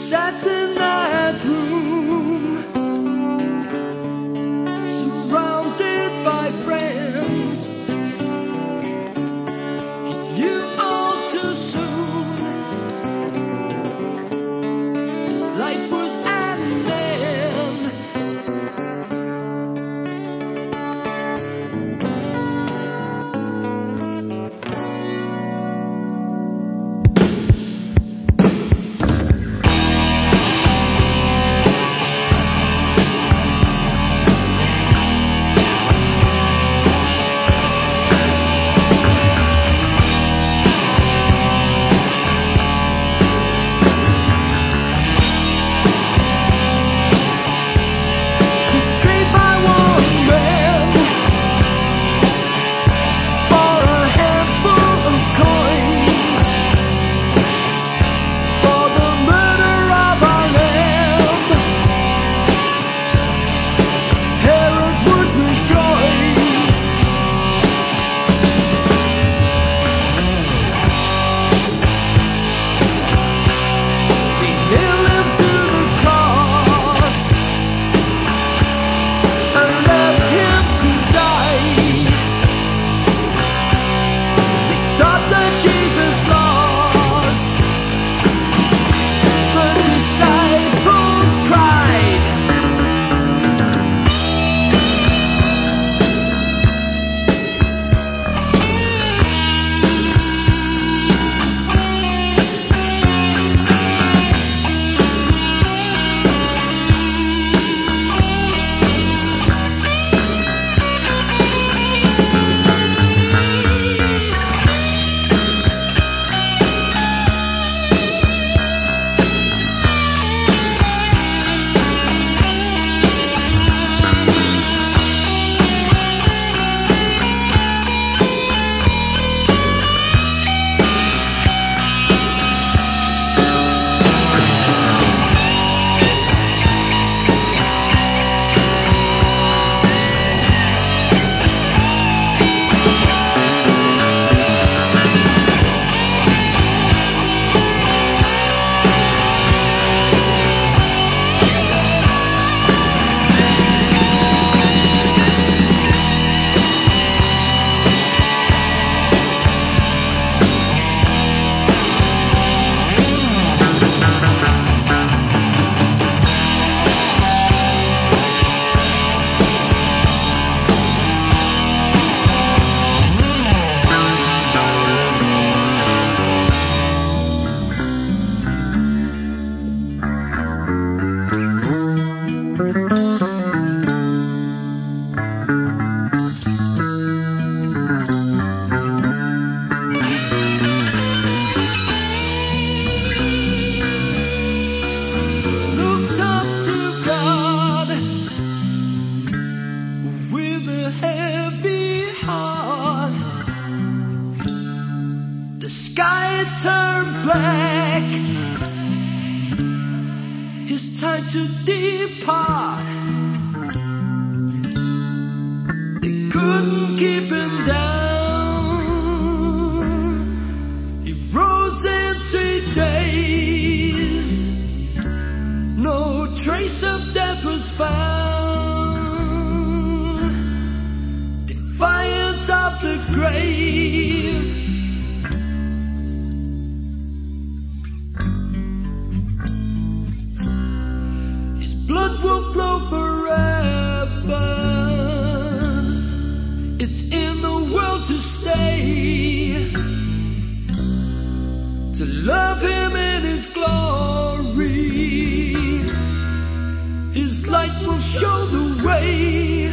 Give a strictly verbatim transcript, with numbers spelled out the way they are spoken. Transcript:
sat in that room, surrounded by friends. He knew all too soon his life was at an end. The sky turned black. It's time to depart. They couldn't keep him down. He rose in three days. No trace of death was found. Defiance of the grave. Blood will flow forever. It's in the world to stay, to love him in his glory. His light will show the way.